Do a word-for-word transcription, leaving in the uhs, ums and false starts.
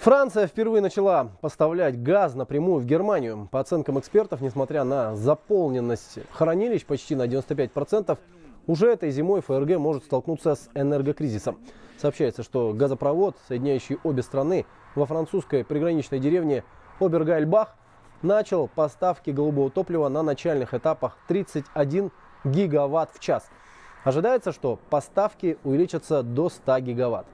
Франция впервые начала поставлять газ напрямую в Германию. По оценкам экспертов, несмотря на заполненность хранилищ почти на девяносто пять процентов, уже этой зимой ФРГ может столкнуться с энергокризисом. Сообщается, что газопровод, соединяющий обе страны во французской приграничной деревне Обергайльбах, начал поставки голубого топлива на начальных этапах тридцать один гигаватт в час. Ожидается, что поставки увеличатся до ста гигаватт.